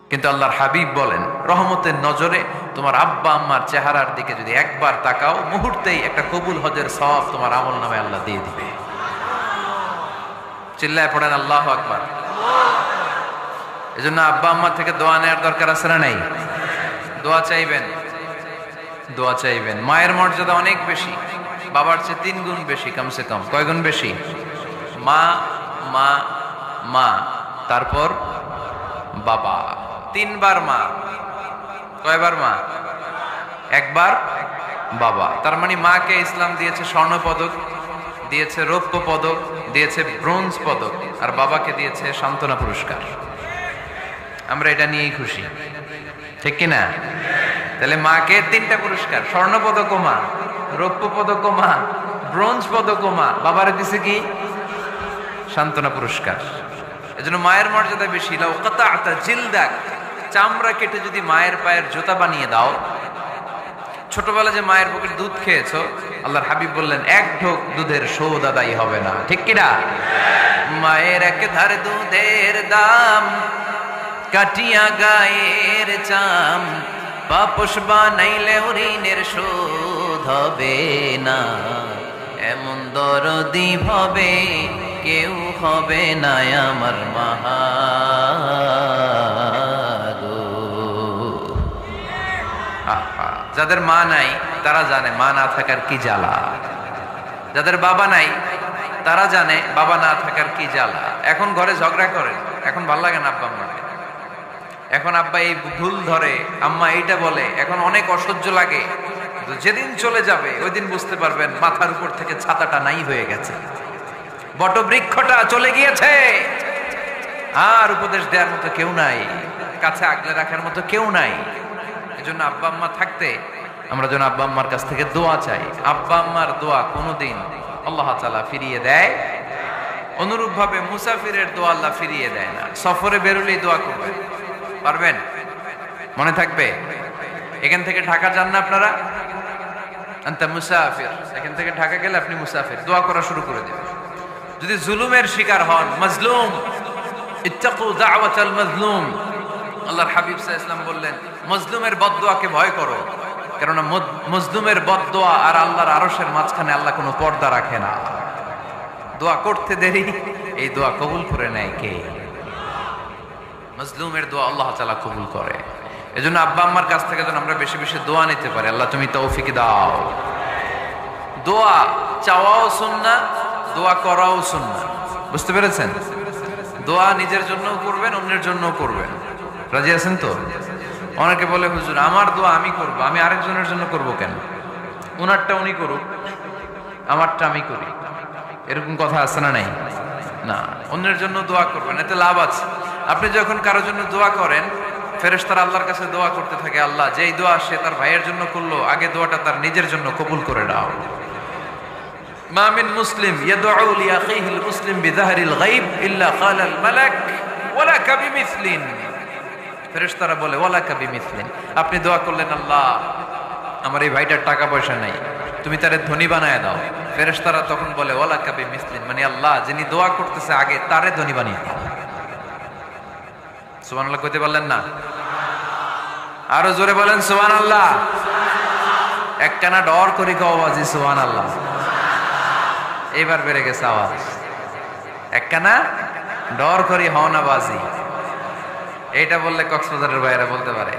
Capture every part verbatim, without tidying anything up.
কিন্তু আল্লাহর হাবিব বলেন, রহমতের নজরে তোমার আব্বা আম্মার চেহারার দিকে যদি একবার তাকাও, মুহূর্তেই একটা কবুল হজের সওয়াব তোমার আমল নামে আল্লাহ দিয়ে দিবে। চিল্লায় পড়েন আল্লাহু আকবার। এজন্য আব্বা আম্মা থেকে দোয়া নেওয়ার দরকার আছে না নাই? দোয়া চাইবেন, দোয়া চাইবেন। মায়ের মর্যাদা অনেক বেশি, বাবার চেয়ে তিন গুণ বেশি, কমসে কম। কয় গুণ বেশি? মা মা মা, তারপর বাবা, তিনবার মা। কয়বার মা? একবার বাবা। তার মানে মাকে ইসলাম দিয়েছে স্বর্ণ পদক, দিয়েছে রৌপ্য পদক, দিয়েছে ব্রোঞ্জ পদক, আর বাবাকে দিয়েছে সান্ত্বনা পুরস্কার। আমরা এটা নিয়েই খুশি, ঠিক কিনা? তাহলে মাকে তিনটা পুরস্কার, স্বর্ণ পদক মা, রৌপ্য পদক মা, ব্রোঞ্জ পদক মা, বাবারে দিছে কি? সান্ত্বনা পুরস্কার। এজন্য মায়ের মর্যাদা বেশি। লাউ কাতাআতা জিলদাক, চামড়া কেটে যদি মায়ের পায়ের জুতা বানিয়ে দাও। ছোটবেলা যে মায়ের বুকের দুধ খেয়েছো, আল্লাহর হাবিব বললেন এক ঢোক দুধের শোধ আদায় হবে না, ঠিক কিনা? মায়ের এক ধার দুধের দাম, কাটিয়া গায়ের চাম, পাপস বানাইলে ঋণের শোধ হবে না। এমন দরদি হবে কেউ হবে না আমার মা গো। যাদের মা নাই তারা জানে মা না থাকার কি জ্বালা, যাদের বাবা নাই তারা জানে বাবা না থাকার কি জ্বালা। এখন ঘরে ঝগড়া করেন, এখন ভাল লাগে না আব্বা আম্মাকে, এখন আব্বা এই ভুল ধরে, আম্মা এইটা বলে, এখন অনেক অসহ্য লাগে। যেদিন চলে যাবে ওই দিন বুঝতে পারবেন মাথার উপর থেকে ছাতাটা নাই হয়ে গেছে, বটবৃক্ষটা চলে গিয়েছে, আর উপদেশ দেওয়ার মতো কেউ নাই, কাছে আগলে রাখার মতো কেউ নাই। এজন্য আব্বা আম্মা থাকতে আমরা যেন আব্বা আম্মার কাছ থেকে দোয়া চাই। আব্বা আম্মার দোয়া কোনোদিন আল্লাহ তাআলা ফিরিয়ে দেয়, অনুরূপ ভাবে মুসাফিরের দোয়া আল্লাহ ফিরিয়ে দেয় না। সফরে বেরোলেই দোয়া করবেন, পারবেন? মনে থাকবে? এখান থেকে ঢাকা যান না আপনারা, আনতা মুসাফির, এখান থেকে ঢাকা গেলে আপনি মুসাফির, দোয়া করা শুরু করে দেবেন। যদি জুলুমের শিকার হন, মাজলুম, ইত্তাকু দাওয়াতাল মাজলুম, আল্লাহর হাবিব সাল্লাল্লাহু আলাইহি ওয়াসাল্লাম বললেন মাজলুমের বদদোয়াকে ভয় করো, কারণ মাজলুমের বদদোয়া আর আল্লাহর আরশের মাঝখানে আল্লাহ কোনো পর্দা রাখে না। দোয়া করতে দেরি, এই দোয়া কবুল করে নেয় কে? মাজলুমের দোয়া আল্লাহ তাআলা কবুল করে। এজন্য আব্বা আম্মার কাছ থেকে যেন আমরা বেশি বেশি দোয়া নিতে পারি। আল্লাহ তুমি তৌফিক দাও। দোয়া চাওয়াও সুন্নাহ, দোয়া করাও সুন্নাহ। বুঝতে পেরেছেন? দোয়া নিজের জন্যও করবেন, অন্যের জন্যও করবেন। রাজি আছেন তো? অনেকে বলে হুজুর আমার দোয়া আমি করব, আমি আরেকজনের জন্য করব কেন? ওনারটা উনি করুক, আমারটা আমি করি, এরকম কথা আছে না নাই? না, অন্যের জন্য দোয়া করবেন, এতে লাভ আছে। আপনি যখন কারোর জন্য দোয়া করেন, ফেরেশতারা আল্লাহর কাছে দোয়া করতে থাকে, আল্লাহ যেই দোয়া সে তার ভাইয়ের জন্য করলো, আগে দোয়াটা তার নিজের জন্য কবুল করে দাও। মা মিন মুসলিম ইয়াদউ লি আখিহিল মুসলিম বিযাহরিল গায়ব ইল্লা ক্বালাল মালাক ওয়ালাকা বিমিসলিন। ফেরেশতারা বলে ওয়ালাকা বিমিসলিন, আপনি দোয়া করলেন আল্লাহ আমার এই ভাইটার টাকা পয়সা নাই, তুমি তারে ধনী বানায় দাও। ফেরেশতারা তখন বলে ওয়ালাকা বিমিসলিন, মানে আল্লাহ যিনি দোয়া করতেছে আগে তারে ধনী বানিয়ে দাও। সুবহানাল্লাহ কইতে পারলেন না? আরো জোরে বলেন সুবহানাল্লাহ। একখানা ডর করি কও বাজি সুবহানাল্লাহ। এইবার বেড়ে গেছে আওয়াজ। একখানা ডর করি হও না বাজি, এইটা বললে কক্সবাজারের বাইরে বলতে পারে।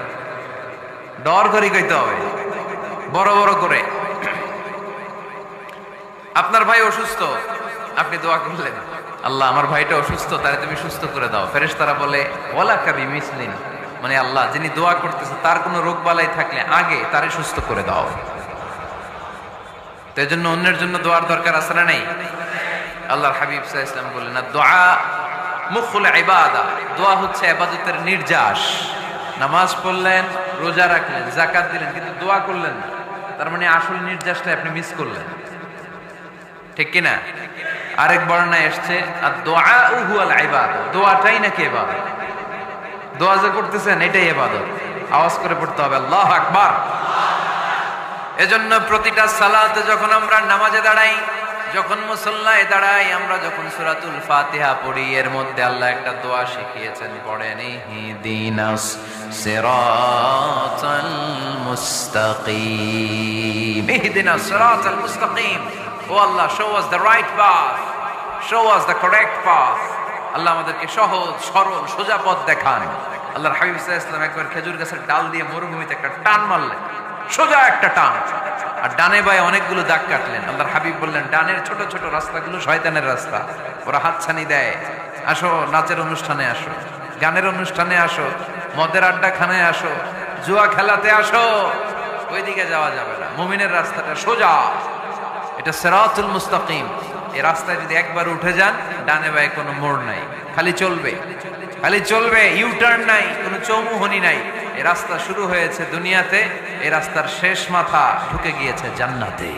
ডর করি কইতে হবে বড় বড় করে। আপনার ভাই অসুস্থ, আপনি দোয়া করলেন আল্লাহ আমার ভাইটা অসুস্থ, তারে তুমি সুস্থ করে দাও। ফেরেশতারা বলে ওয়ালাকা বিমিসলিন, মানে আল্লাহ যিনি দোয়া করতেছে তার কোনো রোগ বালাই থাকলে আগে তারে সুস্থ করে দাও। তো এজন্য অন্যের জন্য দোয়ার দরকার আছে না নাই? আল্লাহর হাবিব সাল্লাল্লাহু আলাইহি ওয়াসাল্লাম বললেন দুআ মুখুল ইবাদা, দোয়া হচ্ছে ইবাদতের নির্যাস। নামাজ পড়লেন, রোজা রাখলেন, যাকাত দিলেন, কিন্তু দোয়া করলেন না, তার মানে আসল নির্যাসটা আপনি মিস করলেন, ঠিক কি না? আরেক বর্ণনায় এসেছে আর দোয়া হুয়াল ইবাদা, দোয়াটাই নাকি ইবাদত। দোয়া যে করতেছেন এটাই ইবাদত। আওয়াজ করে পড়তে হবে আল্লাহু আকবার। এজন্য প্রতিটা সালাতে যখন আমরা নামাজে দাঁড়াই যখন মুসল্লায় দাঁড়াই, আমরা যখন সূরাতুল ফাতিহা পড়ি, এর মধ্যে আল্লাহ একটা দোয়া শিখিয়েছেন, পড়েন ইহদিনাস সিরাতাল মুস্তাকিম। ইহদিনাস সিরাতাল মুস্তাকিম, ও আল্লাহ, show us the right path, show us the correct path. আল্লাহ আমাদেরকে সহজ সরল সোজা পথ দেখান। আল্লাহর হাবিব সাল্লাল্লাহু আলাইহি ওয়াসাল্লাম একবার খেজুর গাছের ডাল দিয়ে মরুভূমিতে একটা টান মারলেন, সোজা একটা টান, আর ডানে বায়ে অনেকগুলো দাগ কাটলেন। আল্লাহর হাবিব বললেন, ডানের ছোট ছোট রাস্তাগুলো শয়তানের রাস্তা, ওরা হাতছানি দেয়। আসো নাচের অনুষ্ঠানে আসো, গানের অনুষ্ঠানে আসো, মদের আড্ডা খানায় আসো, জুয়া খেলাতে আসো, ওইদিকে যাওয়া যাবে না। মুমিনের রাস্তাটা সোজা, এটা সিরাতুল মুস্তাকিম। এই রাস্তায় যদি একবার উঠে যান, ডানে বায়ে কোনো মোড় নাই, খালি চলবে, খালি চলবে, ইউ টার্ন নাই, কোনো চৌমুহনী নাই। এই রাস্তা শুরু হয়েছে দুনিয়াতে, এই রাস্তার শেষ মাথা ঢুকে গিয়েছে জান্নাতে।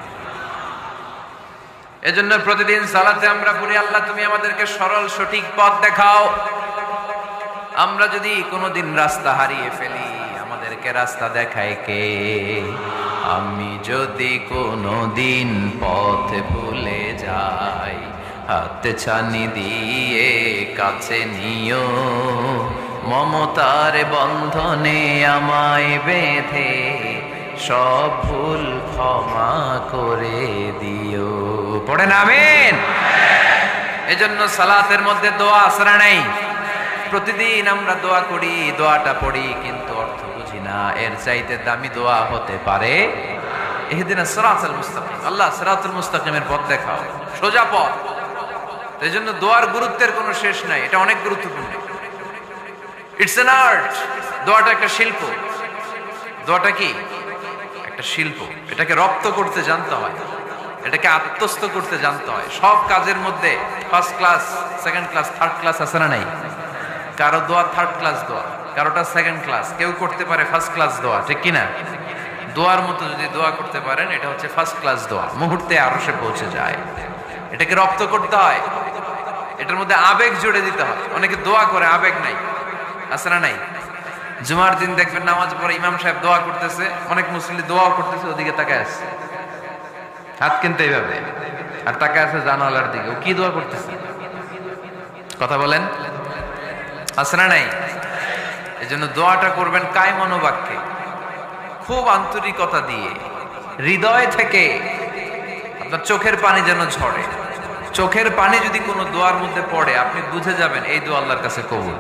এজন্য প্রতিদিন সালাতে আমরা বলি, আল্লাহ তুমি আমাদেরকে সরল সঠিক পথ দেখাও। আমরা যদি কোনোদিন রাস্তা হারিয়ে ফেলি, আমাদেরকে রাস্তা দেখায় কে? আমি যদি কোনোদিন পথ ভুলে যাই, হাতে ছানি দিয়ে কাছে নিও, মমতার বন্ধনে আমায় বেঁধে সব ভুল ক্ষমা করে দিও। পড়েন আমিন। এজন্য সালাতের মধ্যে দোয়া আসরা নাই। প্রতিদিন আমরা দোয়া করি, দোয়াটা পড়ি, কিন্তু অর্থ বুঝি না। এর চাইতে দামি দোয়া হতে পারে ইহদিনাস সিরাতাল মুস্তাকিম। আল্লাহ সিরাতুল মুস্তাকিমের পথ দেখাও, সোজা পথ। এই জন্য দোয়ার গুরুত্বের কোনো শেষ নাই, এটা অনেক গুরুত্বপূর্ণ। It's an art. দোয়াটা একটা শিল্প। দোয়াটা কি? একটা শিল্প। এটাকে রপ্ত করতে জানতে হয়, এটাকে আত্মস্থ করতে জানতে হয়। সব কাজের মধ্যে first class, second class, third class আছে না নাই? কারো দোয়া থার্ড ক্লাস দোয়া, কারোটা সেকেন্ড ক্লাস, কেউ করতে পারে ফার্স্ট ক্লাস দোয়া, ঠিক কিনা? দোয়ার মতো যদি দোয়া করতে পারেন, এটা হচ্ছে ফার্স্ট ক্লাস দোয়া, মুহূর্তে আরশে পৌঁছে যায়। এটাকে রপ্ত করতে হয়, এটার মধ্যে আবেগ জুড়ে দিতে হয়। অনেকে দোয়া করে আবেগ নাই, আছে না নাই? জুমার দিন দেখবেন নামাজ পড়ে ইমাম সাহেব দোয়া করতেছে, অনেক মুসল্লি দোয়াও করতেছে, ওদিকে তাকায় আছে, হাত কিন্তু এইভাবে, আর তাকায় আছে জানালার দিকে। ও কি দোয়া করতেছে? কথা বলেন, আছে না নাই? এই জন্য দোয়াটা করবেন কায় মনোবাক্যে, খুব আন্তরিকতা দিয়ে, হৃদয় থেকে। আপনার চোখের পানি যেন ঝরে। চোখের পানি যদি কোনো দোয়ার মধ্যে পড়ে, আপনি বুঝে যাবেন এই দোয়া আল্লাহর কাছে কবুল।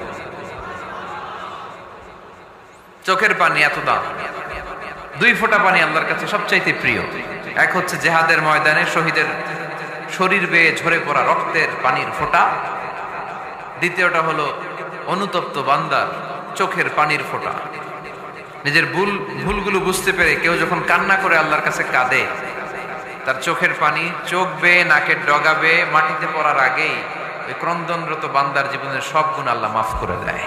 চোখের পানি এত দাম। দুই ফোঁটা পানি আল্লাহর কাছে সবচাইতে প্রিয়। এক হচ্ছে জেহাদের ময়দানে শহীদের শরীর বেয়ে ঝরে পড়া রক্তের পানির ফোঁটা। দ্বিতীয়টা হলো অনুতপ্ত বান্দার চোখের পানির ফোঁটা। নিজের ভুল ভুলগুলো বুঝতে পেরে কেউ যখন কান্না করে আল্লাহর কাছে কাঁদে, তার চোখের পানি চোখ বেয়ে নাকের ডগা বেয়ে মাটিতে পড়ার আগেই ওই ক্রন্দনরত বান্দার জীবনের সব গুণ আল্লাহ মাফ করে দেয়।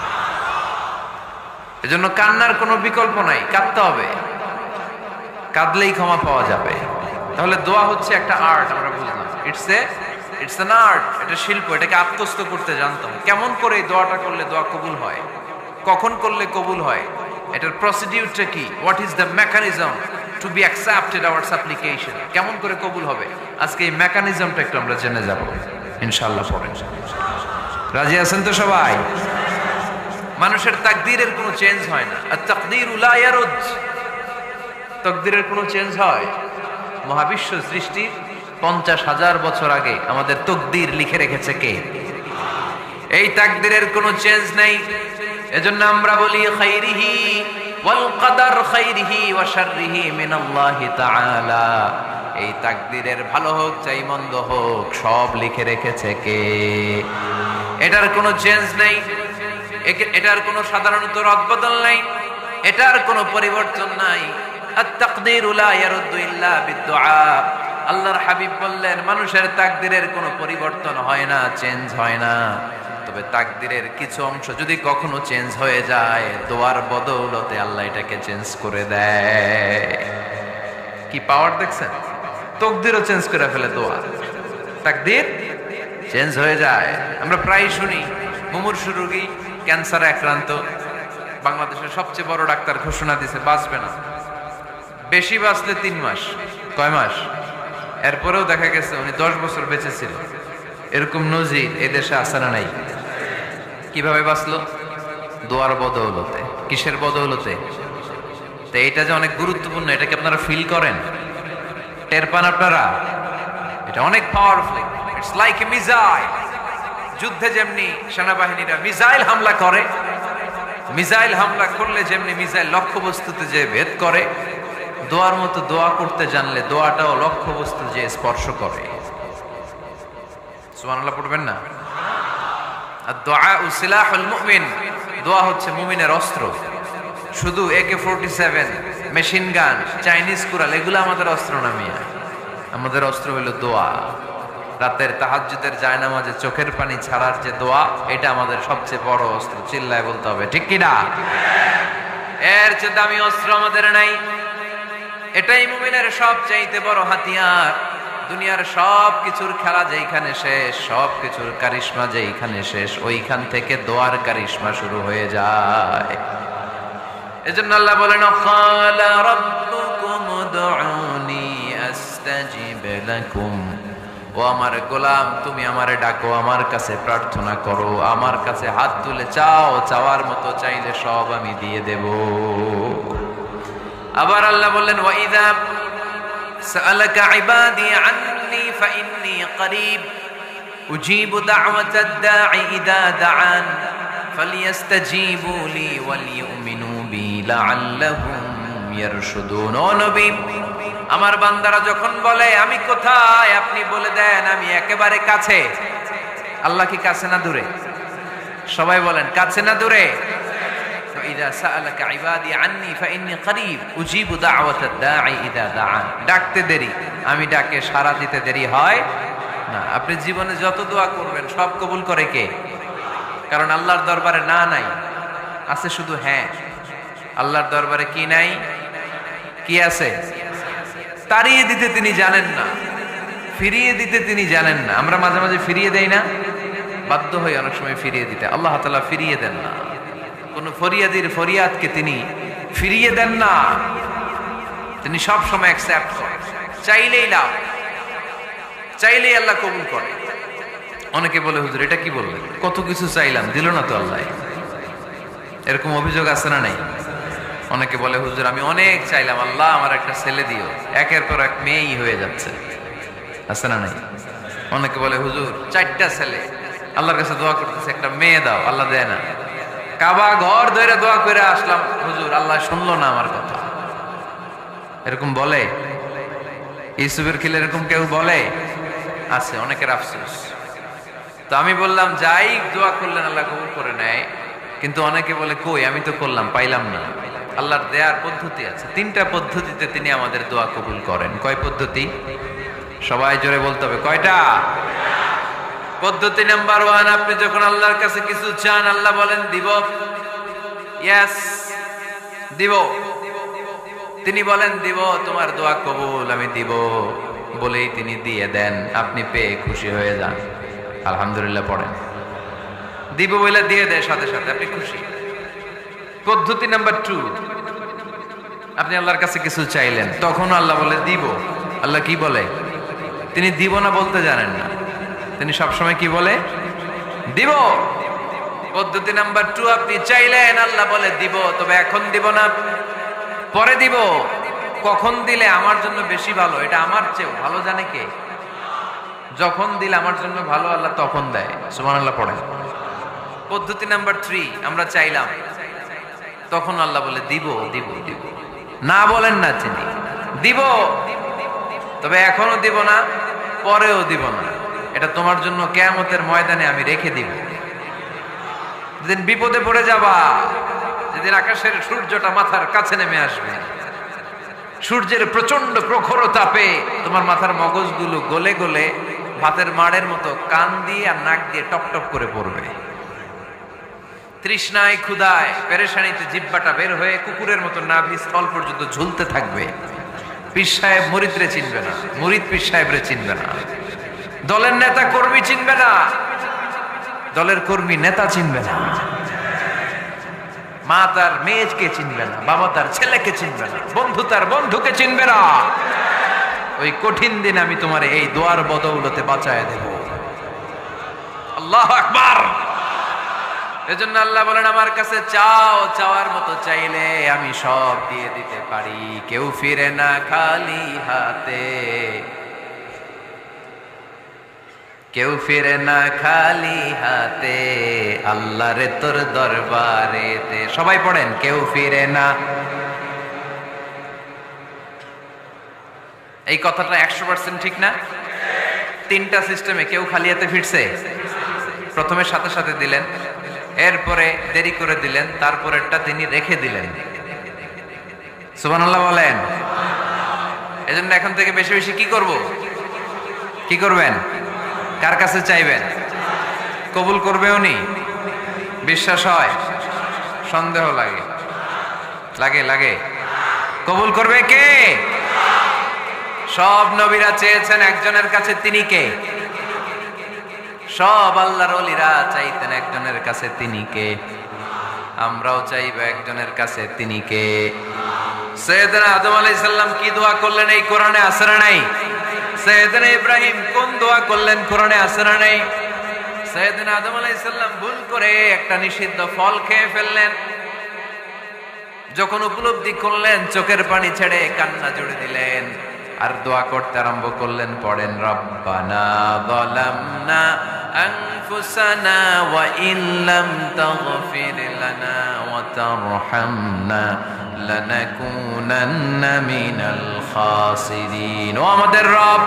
এজন্য কান্নার কোনো বিকল্প নাই, কাঁদতে হবে, কাঁদলেই ক্ষমা পাওয়া যাবে। তাহলে দোয়া হচ্ছে একটা আর্ট, আমরা বুঝলাম। It's a it's an art, এটা শিল্প। এটাকে আত্মস্থ করতে জানতাম, কেমন করে এই দোয়াটা করলে দোয়া কবুল হয়, কখন করলে কবুল হয়, এটার প্রসিডিউরটা কি, what is the mechanism to be accepted our supplication, কেমন করে কবুল হবে। আজকে এই মেকানিজমটা একটু আমরা জেনে যাব ইনশাআল্লাহ। পড়েন, রাজি আছেন তো সবাই? মানুষের তাকদীরের কোনো চেঞ্জ হয় না। আর তাকদীরু লা ইয়ারুদ, তাকদীরের কোনো চেঞ্জ হয়? মহাবিশ্ব সৃষ্টির পঞ্চাশ হাজার বছর আগে আমাদের তাকদীর লিখে রেখেছে কে? এই তাকদীরের কোনো চেঞ্জ নাই। এজন্য আমরা বলি খাইরিহি ওয়াল কদর খাইরিহি ওয়া শাররিহি মিনাল্লাহি তাআলা। এই তাকদীরের ভালো হোক চাই মন্দ হোক, সব লিখে রেখেছে কে? এটার কোনো চেঞ্জ নাই, এটার কোনো সাধারণত রদবদল নাই, এটার কোনো পরিবর্তন নাই। আত-তাকদীরু লা ইয়ারুদ্দু ইল্লা বিদ-দুআ। আল্লাহর হাবিব বললেন, মানুষের তাকদীরের কোনো পরিবর্তন হয় না, চেঞ্জ হয় না। তবে তাকদীরের কিছু অংশ যদি কখনো চেঞ্জ হয়ে যায়, দোয়ার বদৌলতে আল্লাহ এটাকে চেঞ্জ করে দেয়। কি পাওয়ার দেখছেন? তাকদীরও চেঞ্জ করে ফেলে দোয়া, তাকদীর চেঞ্জ হয়ে যায়। আমরা প্রায় শুনি মুমূর্ষু রোগী, ক্যান্সারে আক্রান্ত, বাংলাদেশের সবচেয়ে বড় ডাক্তার ঘোষণা দিয়েছে বাঁচবে না, বেশি বাঁচলে তিন মাস। কয় মাস? এরপরেও দেখা গেছে উনি দশ বছর বেঁচে ছিল। এরকম নজির এই দেশে আছে না নাই? কিভাবে বাঁচলো? দোয়ার বদৌলতে। কিসের বদৌলতে? তো এটা যে অনেক গুরুত্বপূর্ণ, এটা কি আপনারা ফিল করেন, টের পান আপনারা? এটা অনেক powerful. It's like a missile. যুদ্ধে যেমনি সেনাবাহিনীরা মিসাইল হামলা করে, মিসাইল হামলা করলে যেমনি মিসাইল লক্ষ্যবস্তুতে যে ভেদ করে, দোয়ার মতো দোয়া করতে জানলে দোয়াটাও লক্ষ্যবস্তু যে স্পর্শ করে। সুবহানাল্লাহ পড়বেন না? আর দোয়া সিলাহুল মুমিন, দোয়া হচ্ছে মুমিনের অস্ত্র। শুধু AK forty seven, machine gun, Chinese কুরাল এগুলো আমাদের অস্ত্র না মিয়া। আমাদের অস্ত্র হলো দোয়া। রাতের তাহাজ্জুদের জায়নামাজে চোখের পানি ছাড়ার যে দোয়া, এটা আমাদের সবচেয়ে বড় অস্ত্র। চিল্লায় বলতে হবে ঠিক কি না? এর চেয়ে দামি অস্ত্র আমাদের নাই। এটাই মুমিনের সবচাইতে বড় হাতিয়ার। দুনিয়ার সব কিছুর খেলা যেইখানে শেষ, সব কিছুর কারিশমা যেইখানে শেষ, ওইখান থেকে দোয়ার কারিশমা শুরু হয়ে যায়। এজন্য আল্লাহ বলেন, ক্বালা রাব্বুকুম উদউনি আস্তাজিব লাকুম। ও আমার গোলাম, তুমি আমারে ডাকো, আমার কাছে প্রার্থনা করো, আমার কাছে হাত তুলে চাও, চাওয়ার মতো চাইলে সব আমি দিয়ে দেব। আবার আল্লাহ বললেন, ওয়া ইযা সাআলাকা ইবাদি আন্নী ফাইন্নী করিব উজিবু দাওয়াতাদ দাঈ ইযা দাআন ফালিয়াস্তাজিবু লি ওয়ালিউমিনু বি লাআল্লাহুম ইয়ারশুদুন। ও নবী, আমার বান্দারা যখন বলে আমি কোথায়, আপনি বলে দেন আমি একেবারে কাছে। আল্লাহ কি কাছে না দূরে? সবাই বলেন কাছে না দূরে? ইযা সাআলাকা ইবাদি আন্নী ফাইন্নী করিব উজিবু দাওয়াতাদ দাঈ ইযা দাআন। ডাকতে দেরি, আমি ডাকে সাড়া দিতে দেরি হয় না। আপনি জীবনে যত দোয়া করবেন সব কবুল করে কে? কারণ আল্লাহর দরবারে না নাই, আছে শুধু হ্যাঁ। আল্লাহর দরবারে কি নাই? কি আছে? তাড়িয়ে দিতে তিনি জানেন না, ফিরিয়ে দিতে তিনি জানেন না। আমরা মাঝে মাঝে ফিরিয়ে দেই না, বাধ্য হই অনেক সময় ফিরিয়ে দিতে। আল্লাহ তাআলা ফিরিয়ে দেন না। কোন ফরিয়াদির ফরিয়াদকে তিনি ফিরিয়ে দেন না, তিনি সব সময় অ্যাকসেপ্ট করেন। চাইলেই লাভ, চাইলেই আল্লাহ কবুল করে। অনেকে বলে, হুজুর এটা কি বললেন, কত কিছু চাইলাম দিল না তো আল্লাহ। এরকম অভিযোগ আছে না নাই? অনেকে বলে, হুজুর আমি অনেক চাইলাম, আল্লাহ আমার একটা ছেলে দিও, একের পর এক মেয়েই হয়ে যাচ্ছে। আছে না নাই? অনেকে বলে, হুজুর চারটা ছেলে, আল্লাহর কাছে দোয়া করতেছে একটা মেয়ে দাও, আল্লাহ দেয় না। কাবা ঘর ধরে দোয়া করে আসলাম, হুজুর আল্লাহ শুনলো না আমার কথা। এরকম বলে? ইউসুফের খিলে এরকম কেউ বলে? আছে, অনেকের আফসোস। তো আমি বললাম, যাই দোয়া করলেন আল্লাহ কবুল করে নেয়, কিন্তু অনেকে বলে কই আমি তো করলাম পাইলাম না। আল্লাহর দেয়ার পদ্ধতি আছে, তিনটা পদ্ধতিতে তিনি আমাদের দোয়া কবুল করেন। কয় পদ্ধতি? সবাই জোরে বলতে হবে, কয়টা? পদ্ধতি নাম্বার ওয়ান, আপনি যখন আল্লাহর কাছে কিছু চান আল্লাহ বলেন দিব, ইয়েস দিব। তিনি বলেন দিব, তোমার দোয়া কবুল, আমি দিব বলেই তিনি দিয়ে দেন। আপনি পেয়ে খুশি হয়ে যান, আলহামদুলিল্লাহ পড়েন। দিব বলে দিয়ে দেয় সাথে সাথে, আপনি খুশি। পদ্ধতি নাম্বার টু, আপনি আল্লাহর কাছে কিছু চাইলেন, তখন আল্লাহ বলে দিব। আল্লাহ কি বলে? তিনি দিব না বলতে জানেন না, তিনি সবসময় কি বলে? দিব। পদ্ধতি নাম্বার টু, আপনি চাইলেন, আল্লাহ বলে দিব, তবে এখন দিব না, পরে দিব। কখন দিলে আমার জন্য বেশি ভালো, এটা আমার চেয়েও ভালো জানে কে? যখন দিলে আমার জন্য ভালো আল্লাহ তখন দেয়। সুবহানাল্লাহ পড়েন। পদ্ধতি নাম্বার থ্রি, আমরা চাইলাম, তখন আল্লাহ বলে দিব দিব দিব, না বলেন না তিনি, দিব, তবে এখনো দিব না, পরেও দিব না, এটা তোমার জন্য কিয়ামতের ময়দানে আমি রেখে দিব। যেদিন বিপদে পড়ে যাবা, যেদিন আকাশের সূর্যটা মাথার কাছে নেমে আসবে, সূর্যের প্রচন্ড প্রখর তাপে তোমার মাথার মগজগুলো গলে গলে ভাতের মাড়ের মতো কান দিয়ে আর নাক দিয়ে টপ টপ করে পড়বে। তৃষ্ণায় ক্ষুধায় পেরেশানিতে জিহ্বাটা বের হয়ে কুকুরের মতো নাভি স্থল পর্যন্ত ঝুলতে থাকবে। পীর সাহেব মুরিদরে চিনবে না, মুরিদ পীর সাহেবরে চিনবে না, দলের নেতা কর্মী চিনবে না, দলের কর্মী নেতা চিনবে না, মা তার মেয়েকে চিনবে না, বাবা তার ছেলেকে চিনবে না, বন্ধু তার বন্ধুকে চিনবে না। ওই কঠিন দিন আমি তোমার এই দোয়ার বদৌলতে বাঁচায় দেব। আল্লাহু আকবার। এজন্য আল্লাহ বলেন আমার কাছে চাও, চাওয়ার মতো চাইলে আমি সব দিয়ে দিতে পারি। কেউ ফিরে না খালি হাতে, কেউ ফিরে না খালি হাতে, আল্লাহরে তোর দরবারেতে। সবাই পড়েন, কেউ ফিরে না। এই কথাটা একশো পার্সেন্ট ঠিক না? তিনটা সিস্টেমে কেউ খালি হাতে ফিরছে? প্রথমে সাথে সাথে দিলেন, এরপরে দেরি করে দিলেন, তারপরেরটা তিনি রেখে দিলেন। সুবহানাল্লাহ বলেন। এজন্য এখন থেকে বেশি বেশি কি করব? কি করবেন? কার কাছে চাইবেন? কবুল করবে উনি? বিশ্বাস হয়? সন্দেহ লাগে? লাগে লাগে কবুল করবে কে? সব নবীরা চেয়েছেন একজনের কাছে, তিনি কে? সব আল্লাহর ওলিরা চাইতেন একজনের কাছে, তিনি কে? আমরাও চাইব একজনের কাছে, তিনি কে? সাইয়েদনা আদম আলাইহিস সালাম কি দোয়া করলেন এই কোরআনে আছে না নাই? সাইয়েদনা ইব্রাহিম কোন দোয়া করলেন কোরআনে আছে না নাই? সাইয়েদনা আদম আলাইহিস সালাম ভুল করে একটা নিষিদ্ধ ফল খেয়ে ফেললেন, যখন উপলব্ধি করলেন চোখের পানি ছেড়ে কান্না জুড়ে দিলেন আর দোয়া করতে আরম্ভ করলেন। পড়েন, রব্বানা যালামনা আনফুসানা ওয়া ইল্লাম তাগফির লানা ওয়া তারহামনা লানাকুনান্না মিনাল খাসিরিন। ও আমাদের রব,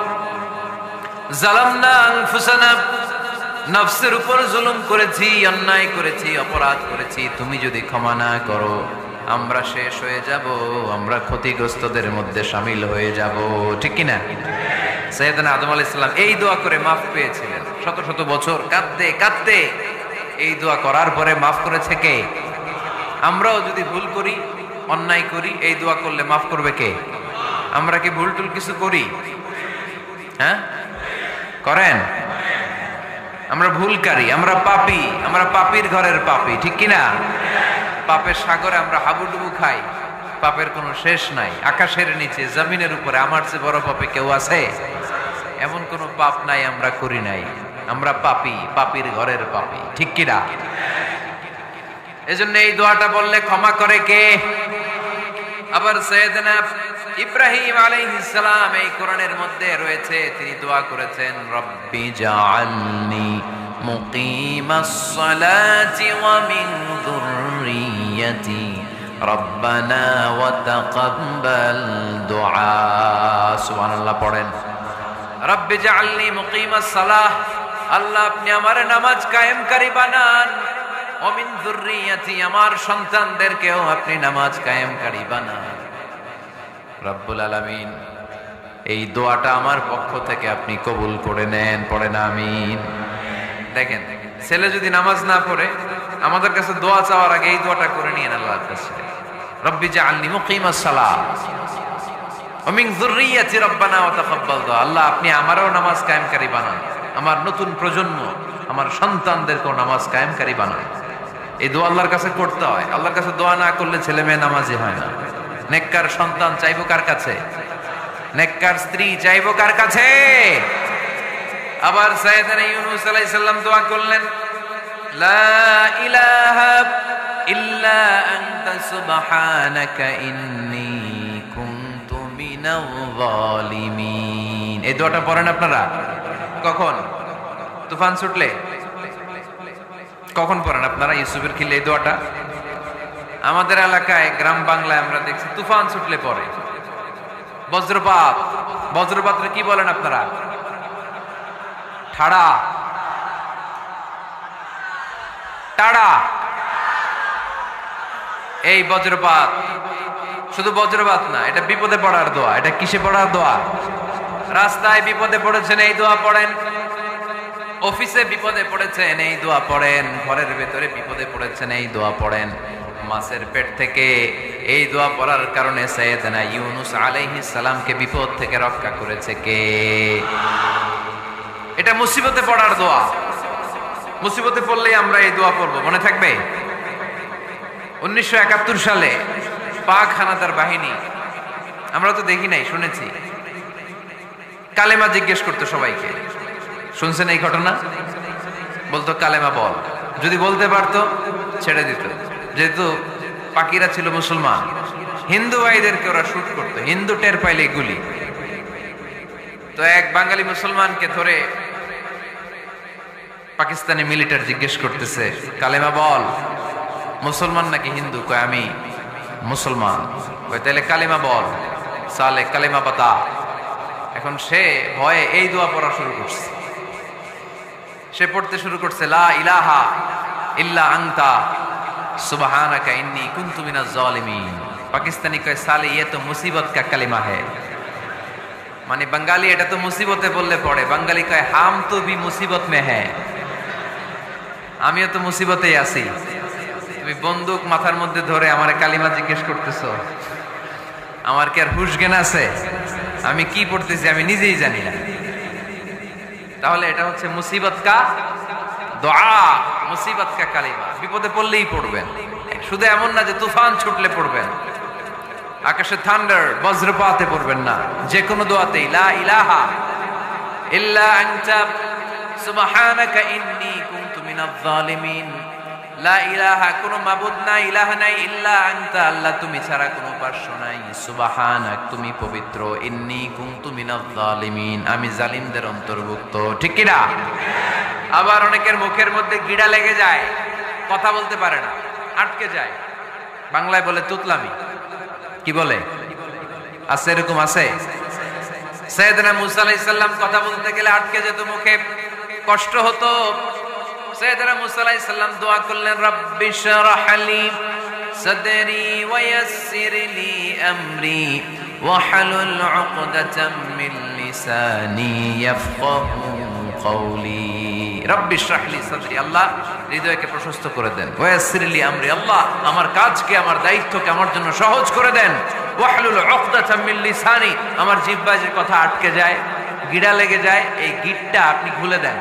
যালামনা আনফুসানা, নফসের উপর জুলুম করেছি, অন্যায় করেছি, অপরাধ করেছি, তুমি যদি ক্ষমা না করো আমরা শেষ হয়ে যাব, আমরা ক্ষতিগ্রস্তদের মধ্যে শামিল হয়ে যাব। ঠিক কি না? সাইয়েদনা আদম আলাইহিস সালাম এই দোয়া করে মাফ পেয়েছিলেন। শত শত বছর কাঁদতে কাঁদতে এই দোয়া করার পরে মাফ করেছে কে? আমরাও যদি ভুল করি, অন্যায় করি, এই দোয়া করলে মাফ করবে কে? আমরা কি ভুল টুল কিছু করি? হ্যাঁ করেন? আমরা ভুলকারী, আমরা পাপী, আমরা পাপীর ঘরের পাপী। ঠিক কি না? পাপের সাগরে আমরা হাবুডুবু খাই, পাপের কোনো শেষ নাই। আকাশের নিচে, জমিনের উপরে আমার চেয়ে বড় পাপে কেউ আছে? এমন কোনো পাপ নাই আমরা করি নাই। আমরা পাপী, পাপীর ঘরের পাপী। ঠিক কি না? এজন্য এই দোয়াটা বললে ক্ষমা করে কে? আবার সাইয়েদনা ইব্রাহিম আলাইহিস সালাম এই কোরআনের মধ্যে রয়েছে, তিনি দোয়া করেছেন, রব্বি জাআলনি মুকিমাস সালাতি ওয়া মিন যুররিয়্যাতি রব্বানা ওয়া তাকাব্বাল দুআ। সুবহানাল্লাহ পড়েন, রব্বি জাআলনি মুকিমাস সালাহ, আল্লাহ আপনি আমার নামাজ কায়েমকারী বানান, ওয়া মিন যুররিয়্যাতি, আমার সন্তানদেরকেও আপনি নামাজ কায়েমকারী বানান। রব্বুল আলামিন এই দোয়াটা আমার পক্ষ থেকে আপনি কবুল করে নেন। পড়েন আমিন। দেখেন, ছেলে যদি নামাজ না পড়ে আমাদের কাছে দোয়া চাওয়ার আগে এই দোয়াটা করে নিয়েন আল্লাহর কাছে, রব্বি জাআলনি মুকিমাস সালাহ ওয়া মিন যুররিয়্যাতি রব্বানা ওয়া তাকাব্বাল দুআ। আল্লাহ আপনি আমারও নামাজ কায়েমকারী বানান, আমার নতুন প্রজন্ম, আমার সন্তানদেরকেও নামাজ কায়েমকারী বানান। এই দোয়া আল্লাহর কাছে করতে হয়। আল্লাহর কাছে দোয়া না করলে ছেলে মেয়ে নামাজি হয় না। নেককার সন্তান চাইবো কার কাছে? নেককার স্ত্রী চাইবো কার কাছে? আবার সাইয়েদনা ইউনূস আলাইহিস সালাম দোয়া করলেন, লা ইলাহা ইল্লা আনতা সুবহানাকা ইন্নী কুনতু মিনাল যালিমিন। এই দোয়াটা পড়েন আপনারা কখন? তুফান ছুটলে? কখন পড়েন আপনারা ইউসুফের খিলে এই দোয়াটা? আমাদের এলাকায় গ্রাম বাংলায় আমরা দেখছি তুফান ছুটলে পড়ে। বজ্রপাত, বজ্রপাতরে কি বলেন আপনারা? ঠাড়া, টাড়া। এই বজ্রপাত শুধু বজ্রপাত না, এটা বিপদে পড়ার দোয়া। এটা কিসে পড়ার দোয়া? রাস্তায় বিপদে পড়েছেন এই দোয়া পড়েন, অফিসে বিপদে পড়েছেন এই দোয়া পড়েন, ঘরের ভেতরে বিপদে পড়েছেন এই দোয়া পড়েন। মাছের পেট থেকে এই দোয়া পড়ার কারণে সাইয়েদনা ইউনূস আলাইহিস সালামকে বিপদ থেকে রক্ষা করেছে কে? এটা মুসিবতে পড়ার দোয়া। মুসিবতে পড়লেই আমরা এই দোয়া পড়বো, মনে থাকবে? উনিশশো একাত্তর সালে পাক হানাদার বাহিনী, আমরা তো দেখি নাই, শুনেছি, কালেমা জিজ্ঞেস করতো সবাইকে। শুনছেন এই ঘটনা? বলতো কালেমা বল, যদি বলতে পারতো ছেড়ে দিত। যেহেতু পাকিরা ছিল মুসলমান, হিন্দু ভাইদেরকে ওরা শুট করতো, হিন্দু টের পাইলে গুলি। তো এক বাঙালি মুসলমানকে ধরে পাকিস্তানি মিলিটারি জিজ্ঞেস করতেছে কালেমা বল, মুসলমান নাকি হিন্দু? কয় আমি মুসলমান। কয় তাহলে কালেমা বল, সালে কালেমা বাতা। এখন সে ভয়ে এই দোয়া পড়া শুরু করছে। সে পড়তে শুরু করছে লা ইলাহা ইল্লা আনতা সুবহানাকা ইন্নী কুনতু মিনাজ জালিমিন। পাকিস্তানি কয় সালে ये तो मुसीबत का कलिमा है। মানে বাঙালি এটা তো মুসিবতে বললে পড়ে, বাঙালি কয় হাম তো ভি মুসিবত মে হ্যায়, আমিও তো মুসিবতেই আছি। তুমি বন্দুক মাথার মধ্যে ধরে আমার কালিমা জিজ্ঞেস করতেছো, আমার কি আর হুশ জ্ঞান আছে? আমি কি পড়তেছি আমি নিজেই জানি না। তাহলে এটা হচ্ছে মুসিবত কা দোয়া, মুসিবত কা কালিমা। বিপদে পড়লেই পড়বেন, শুধু এমন না যে তুফান ছুটলে পড়বেন, আকাশে থান্ডার বজ্রপাতে পড়বেন না। যে কোনো দোয়াতেই লা ইলাহা ইল্লা আনতা সুবহানাকা ইন্নী কুনতু মিনাজ জালিমিন। লা ইলাহা, কোনো মাবুদ নাই, ইলাহা নাই, ইল্লা আনতা, আল্লাহ তুমি ছাড়া কোনো উপাস্য নাই, সুবহানাক, তুমি পবিত্র, ইন্নী কুনতু মিনাজ জালিমিন, আমি জালিমদের অন্তর্ভুক্ত। ঠিক কি না? আবার অনেকের মুখের মধ্যে গিড়া লেগে যায়, কথা বলতে পারে না, আটকে যায়। বাংলায় বলে তুতলামি। কি বলে? আছে, এরকম আছে। সাইয়েদনা মুসা আলাইহিস সালাম কথা বলতে গেলে আটকে যেত, মুখে কষ্ট হতো। সাইয়েদনা মুসা আলাইহিস সালাম দোয়া করলেন রাব্বি শরহ লি সাদরি ওয়া ইয়াসসির লি আমরি ওয়াহলুল উকদাতাম মিন লিসানি ইয়াফকাহু কওলি। রাব্বি শরহ লি সাদরি, আল্লাহ হৃদয়কে প্রশস্ত করে দেন। ওয়া ইয়াসসির লি আমরি, আল্লাহ আমার কাজকে, আমার দায়িত্বকে আমার জন্য সহজ করে দেন। ওয়াহলুল উকদাতাম মিন লিসানি, আমার জিহ্বায় যে কথা আটকে যায়, গিড়া লেগে যায়, এই গিটটা আপনি খুলে দেন।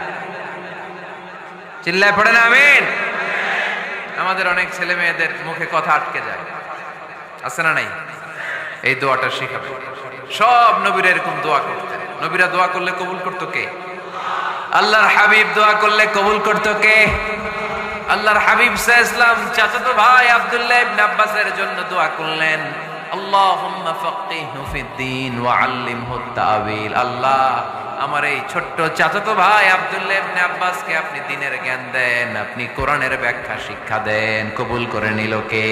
চিল্লায় পড়েন আমিন। আমাদের অনেক ছেলে মেয়েদের মুখে কথা আটকে যায়, আছে না নাই? এই দোয়াটা শিখাবে। সব নবীরা এরকম দোয়া করতেন। নবীরা দোয়া করলে কবুল করতো কে? আল্লাহর হাবিব দোয়া করলে কবুল করতো কে? আল্লাহর হাবিব সাল্লাল্লাহু আলাইহি ওয়াসাল্লাম চাচাতো ভাই আব্দুল্লাহ ইবনে আব্বাসের জন্য দোয়া করলেন আল্লাহুম্মা ফাক্কিহহু ফিদ্দীন ওয়া আল্লিমহু তা'ওয়িল। আল্লাহ আমার এই ছোট্ট চাচাতো ভাই আব্দুল্লাহ ইবনে আব্বাসকে আপনি দ্বীনের জ্ঞান দেন, আপনি কোরআনের ব্যাখ্যা শিক্ষা দেন। কবুল করে নিল কে?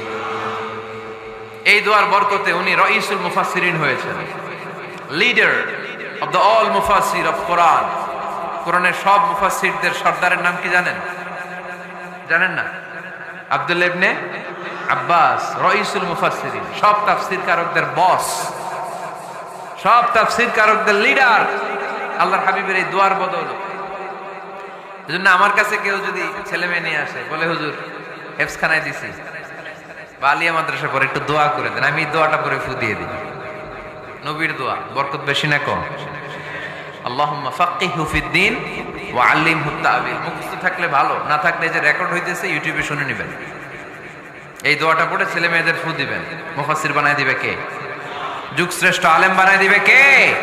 এই দোয়ার বরকতে উনি রাইসুল মুফাসসিরিন হয়েছেন, লিডার অফ দ্য অল মুফাসসির অফ কোরআন। কোরআনের সব মুফাসসিরদের সর্দারের নাম কি জানেন? জানেন না? আব্দুল্লাহ ইবনে আব্বাস রাইসুল মুফাসসিরিন, সব তাফসীর কারকদের বস, সব তাফসীর কারকদের লিডার। আল্লাহর হাবিবের এই দোয়ার বদৌলত। এজন্য আমার কাছে কেউ যদি ছেলে মেয়ে নিয়ে আসে, বলে হুজুর হেফজখানায় দিছি বা আলিয়া মাদ্রাসা পরে একটু দোয়া করে দেন, আমি দোয়াটা পরে ফু দিয়ে দিই। নবীর দোয়া বরকত বেশি না কম? আল্লাহুম্মা ফাক্কিহহু ফিদ্দীন ওয়া আল্লিমহু তা'ওয়িল। মুখস্থ থাকলে ভালো, না থাকলে যে রেকর্ড হইতেছে ইউটিউবে শুনে নেবেন। এই দোয়াটা পড়ে ছেলে মেয়েদের ফু দিবেন। মুফাসসির বানায় দিবে কে? যুগ শ্রেষ্ঠ আলেম বানায় দিবে কে?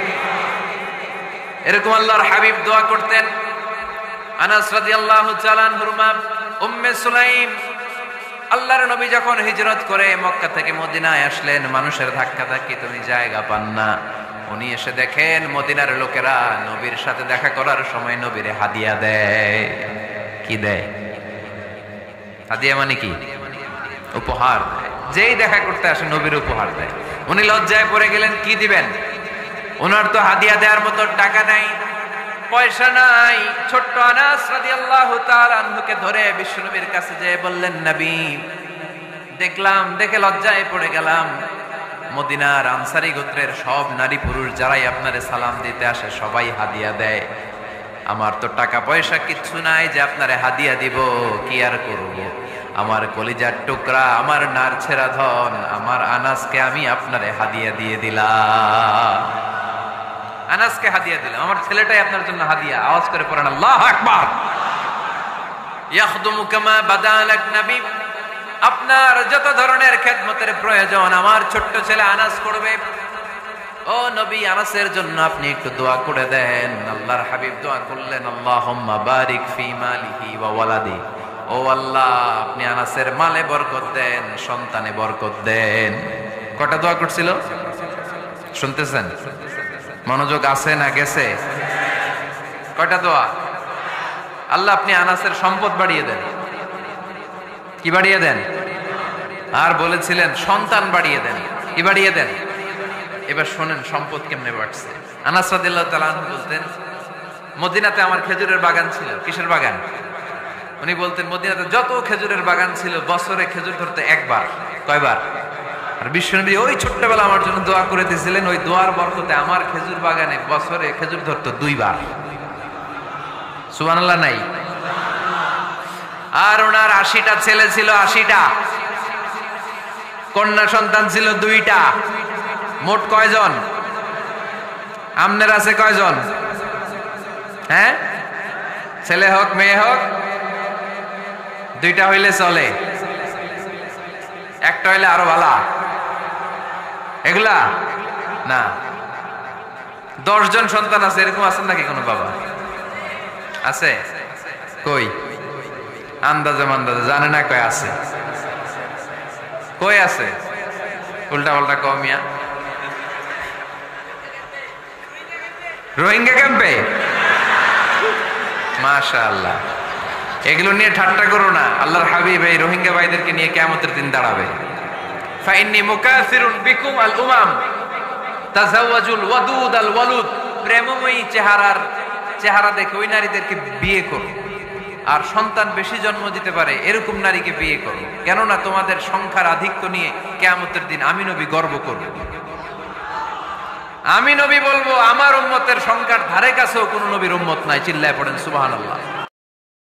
এরকম আল্লাহর হাবিব দোয়া করতেন। আনাস রাদিয়াল্লাহু তাআলা আনহুর মা উম্মে সুলাইম, আল্লাহর নবী যখন হিজরত করে মক্কা থেকে মদিনায় আসলেন, মানুষের ধাক্কা ধাক্কি তুমি জায়গা পান না। উনি এসে দেখেন মদিনার লোকেরা নবীর সাথে দেখা করার সময় নবীরে হাদিয়া দেয়। কি দেয়? হাদিয়া মানে কি? উপহার দেয়। যেই দেখা করতে আসে নবীর উপহার দেয়। উনি লজ্জায় পড়ে গেলেন, কি দিবেন? ওনার তো হাদিয়া দেওয়ার মতো টাকা নাই, পয়সা নাই। ছোট্ট আনাস রাদিয়াল্লাহু তাআলা আনহুকে ধরে বিশ্বনবীর কাছে যেয়ে বললেন, নবী দেখলাম, দেখে লজ্জায় পড়ে গেলাম, মদিনার আনসারী গোত্রের সব নারী পুরুষ যারাই আপনারে সালাম দিতে আসে সবাই হাদিয়া দেয়। আমার তো টাকা পয়সা কিচ্ছু নাই যে আপনারে হাদিয়া দিব, কি আর করব? আমার কলিজার টুকরা, আমার নারছেরা ধন, আমার আনাসকে আমি আপনারে হাদিয়া দিয়ে দিলাম। আনাসকে হাদিয়া দিলাম, আমার ছেলেটাই আপনার জন্য হাদিয়া। আওয়াজ করে পড়েন আল্লাহু আকবার। ইয়াখদুমু কামা বাদালাক নবী, আপনার যত ধরনের খেদমতের প্রয়োজন আমার ছোট্ট ছেলে আনাস করবে। ও নবী, আনাসের জন্য আপনি একটু দোয়া করে দেন। আল্লাহর হাবিব দোয়া করলেন, আল্লাহুম্মা বারিক ফি মালিহি ওয়া ওয়ালাদি। ও আল্লাহ, আপনি আনাসের মালে বরকত দেন, সন্তানে বরকত দেন। কটা দোয়া করছিল শুনতেছেন? মনোযোগ আছে না গেছে? কয়টা দোয়া? আল্লাহ আপনি আনাসের সম্পদ বাড়িয়ে দেন। কি বাড়িয়ে দেন? আর বলেছিলেন সন্তান বাড়িয়ে দেন। কি বাড়িয়ে দেন? এবার শোনেন সম্পদ কেমনে বাড়ছে। আনাস রাদিয়াল্লাহু তাআলা আনহু বলতেন, মদিনাতে আমার খেজুরের বাগান ছিল। কিসের বাগান? উনি বলতেন মদিনাতে যত খেজুরের বাগান ছিল বছরে খেজুর ধরতে একবার। কয়বার? আর বিশ্বনবী ওই ছোট্টবেলা আমার জন্য দোয়া করে দিয়েছিলেন, ওই দোয়ার বরকতে আমার খেজুর বাগানে বছরে খেজুর ধরতো দুইবার। সুবহানাল্লাহ নাই? আর ওনার আশিটা ছেলে ছিল, আশিটা কন্যা সন্তান ছিল দুইটা। মোট কয়জন? আমনের আছে কয়জন? হ্যাঁ, ছেলে হোক মেয়ে হোক দুইটা হইলে চলে, একটা হইলে আরো ভালো। এগুলা না, দশ জন সন্তান আছে এরকম আছেন নাকি কোনো বাবা? আছে? কই? আন্দাজে মান্দাজে জানে না কয় আছে। কই আছে? উল্টা পাল্টা কমিয়া রোহিঙ্গা ক্যাম্পে। মাশাআল্লাহ, এগুলো নিয়ে ঠাট্টা করো না। আল্লাহর হাবিব এই রোহিঙ্গা ভাইদেরকে নিয়ে কিয়ামতের দিন দাঁড়াবে। ফাইন্নী মুকাসিরুন বিকুম আল উমাম তাজাওয়াজুল ওয়াদুদ আল ওয়ালুদ। প্রেমময়ী চেহারার চেহারা দেখে ওই নারীদেরকে বিয়ে করো, আর সন্তান বেশি জন্ম দিতে পারে এরকম নারীকে বিয়ে করো। কেননা তোমাদের সংখ্যার আধিক্য নিয়ে কিয়ামতের দিন আমি নবী গর্ব করব। আমি নবী বলবো আমার উম্মতের সংখ্যার ধারে কাছেও কোন নবীর উম্মত নাই। চিল্লায় পড়েন সুবহানাল্লাহ।